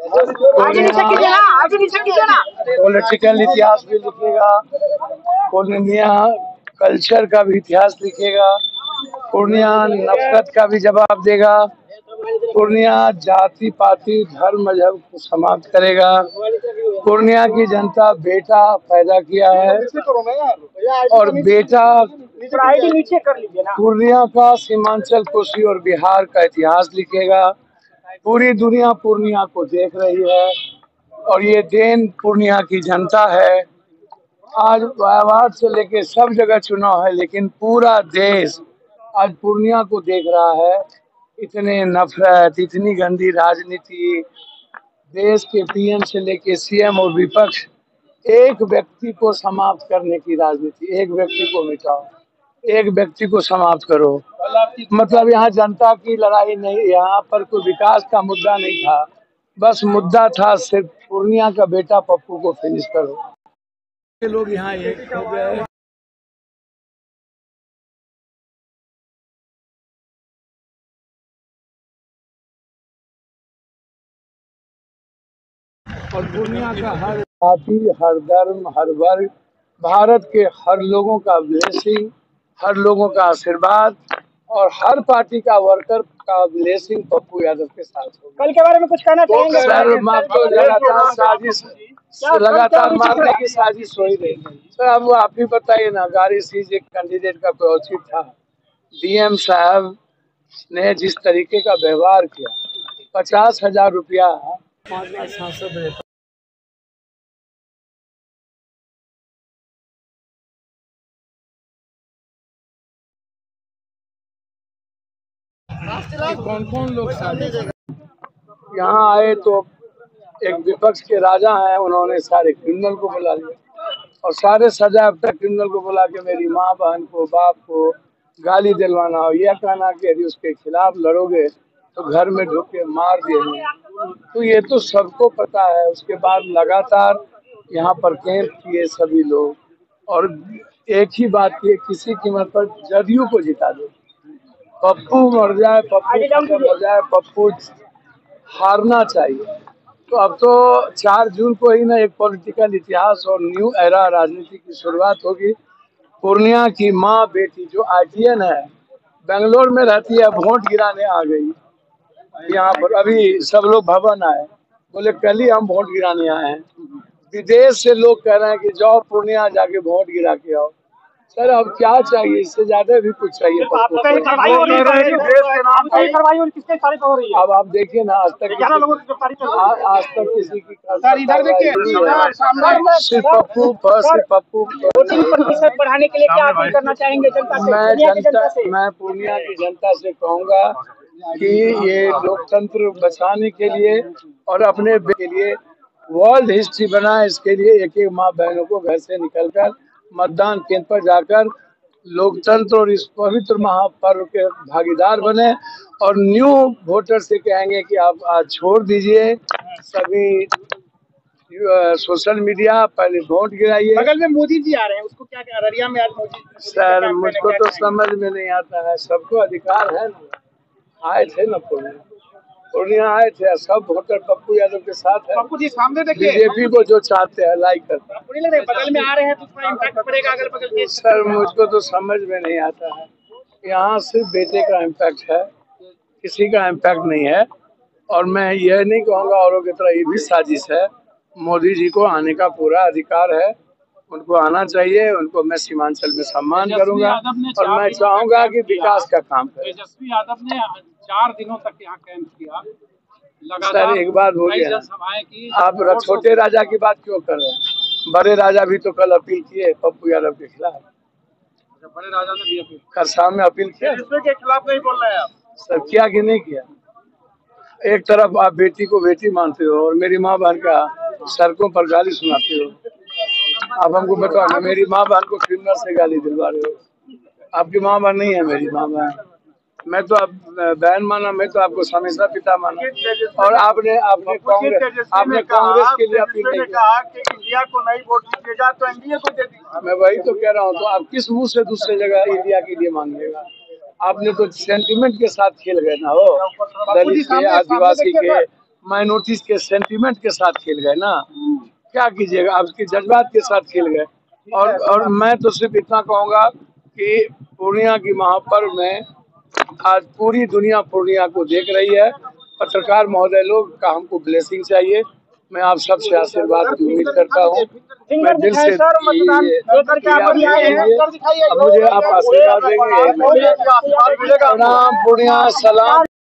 Political इतिहास भी लिखेगा, पूर्णिया कल्चर का भी इतिहास लिखेगा, पूर्णिया नफरत का भी जवाब देगा, पूर्णिया जाति पाति धर्म मजहब को समाप्त करेगा। पूर्णिया की जनता बेटा पैदा किया है और बेटा पूर्णिया का सीमांचल, कोसी और बिहार का इतिहास लिखेगा। पूरी दुनिया पूर्णिया को देख रही है और ये देन पूर्णिया की जनता है। आज वायवाड़ से लेके सब जगह चुनाव है, लेकिन पूरा देश आज पूर्णिया को देख रहा है। इतने नफरत, इतनी गंदी राजनीति, देश के पीएम से लेके सीएम और विपक्ष, एक व्यक्ति को समाप्त करने की राजनीति। एक व्यक्ति को मिटाओ, एक व्यक्ति को समाप्त करो। मतलब यहाँ जनता की लड़ाई नहीं, यहाँ पर कोई विकास का मुद्दा नहीं था, बस मुद्दा था सिर्फ पूर्णिया का बेटा पप्पू को फिनिश करो। ये लोग यहाँ एक हो गए। और पूर्णिया का हर जाति, हर धर्म, हर वर्ग, भारत के हर लोगों का ब्लेसिंग, हर लोगों का आशीर्वाद और हर पार्टी का वर्कर का ब्लेसिंग पप्पू यादव के साथ होगा। कल के बारे में कुछ कहना चाहेंगे? सर लगातार साजिश, लगातार मारने की साजिश हो ही रही है सर। अब आप ही बताइए ना, गाड़ी सीज एक कैंडिडेट का कोई औचित था? डीएम साहब ने जिस तरीके का व्यवहार किया, 50,000 रुपया 5 लाख सांसद कौन लोग यहाँ आए तो एक विपक्ष के राजा हैं, उन्होंने सारे क्रिमिनल को बुला लिया और सारे सजा अब तक क्रिमिनल को बुला के मेरी माँ बहन को, बाप को गाली दिलवाना और यह कहना कि यदि उसके खिलाफ लड़ोगे तो घर में ढुक के मार देंगे। तो ये तो सबको पता है। उसके बाद लगातार यहाँ पर कैंप किए सभी लोग और एक ही बात की, किसी कीमत पर जदयू को जिता दो। पप्पू मर जाए, पप्पू खत्म हो जाए, पप्पू हारना चाहिए। तो अब तो 4 जून को ही ना एक पॉलिटिकल इतिहास और न्यू एरा राजनीति की शुरुआत होगी। पूर्णिया की माँ बेटी जो आईटीएन है, बेंगलोर में रहती है, वोट गिराने आ गई यहाँ पर। अभी सब लोग भवन आए, बोले कल ही हम वोट गिराने आए हैं। विदेश से लोग कह रहे हैं कि जाओ पूर्णिया जाके वोट गिरा के आओ। सर अब क्या चाहिए, इससे ज्यादा भी कुछ चाहिए? अब आप देखिए ना, आज तक किसी की सिर्फ पप्पू बढ़ाने के लिए क्या अपील करना चाहेंगे जनता से? मैं पूर्णिया की जनता से कहूँगा कि ये लोकतंत्र बचाने के लिए और अपने के लिए वर्ल्ड हिस्ट्री बनाए, इसके लिए एक एक माँ बहनों को घर से निकलकर मतदान केंद्र पर जाकर लोकतंत्र और इस पवित्र महापर्व के भागीदार बने और न्यू वोटर से कहेंगे कि आप आज छोड़ दीजिए सभी सोशल मीडिया, पहले वोट गिराइए। बगल में मोदी जी आ रहे हैं, उसको क्या अररिया में आज मोदी? सर मुझको तो समझ में नहीं आता है। सबको अधिकार है ना, आए थे ना पूर्णिया आए थे, सब वोटर पप्पू यादव के साथ है। पप्पू जी सामने देखिए, बीजेपी को जो चाहते हैं लाइक करते हैं। बगल में आ रहे हैं तो उसका इम्पैक्ट पड़ेगा अगल बगल के। सर मुझको तो समझ में नहीं आता है। यहाँ सिर्फ बेटे का इम्पैक्ट है, किसी का इम्पैक्ट नहीं है। और मैं यह नहीं कहूँगा औरों की तरह ये भी साजिश है। मोदी जी को आने का पूरा अधिकार है, उनको आना चाहिए। उनको मैं सीमांचल में सम्मान करूंगा और मैं चाहूंगा कि विकास का काम करें। तेजस्वी यादव ने 4 दिनों तक यहाँ कैंप किया। सर एक बात बोलिए, आप छोटे राजा की बात क्यों कर रहे हैं? बड़े राजा भी तो कल अपील किए पप्पू यादव के खिलाफ। बड़े राजा ने भी अपील, कल शाम में अपील किया। के खिलाफ नहीं बोल रहे हैं आप? सर किया कि नहीं किया? एक तरफ आप बेटी को बेटी मानते हो और मेरी माँ बहन का सड़कों पर गाली सुनाते हो। आप हमको बताओ ना, मेरी माँ बहन को क्रिमिनल से गाली दिलवा रहे हो। आपकी माँ बहन नहीं है मेरी माँ बहन, मैं तो आप बहन माना, मैं तो आपको हमेशा पिता माना। और आपने कांग्रेस के लिए अपील नहीं कहा कि इंडिया को नहीं वोट दीजिएगा तो एनडीए को दे दीजिए। मैं वही तो कह रहा हूँ, तो आप किस मुंह से दूसरे जगह इंडिया के लिए मांगिएगा? आपने तो सेंटिमेंट के साथ खेल गए ना हो, दलित के, आदिवासी के, माइनॉरिटीज के सेंटीमेंट के साथ खेल गए ना। क्या कीजिएगा, आपके जज्बात के साथ खेल गए। और मैं तो सिर्फ इतना कहूँगा कि पूर्णिया की महापर्व में आज पूरी दुनिया पूर्णिया को देख रही है। पत्रकार महोदय लोग का हमको ब्लेसिंग चाहिए। मैं आप सबसे आशीर्वाद की उम्मीद करता हूँ। मैं दिल से मुझे आप आशीर्वाद देंगे। प्रणाम, पूर्णिया, सलाम।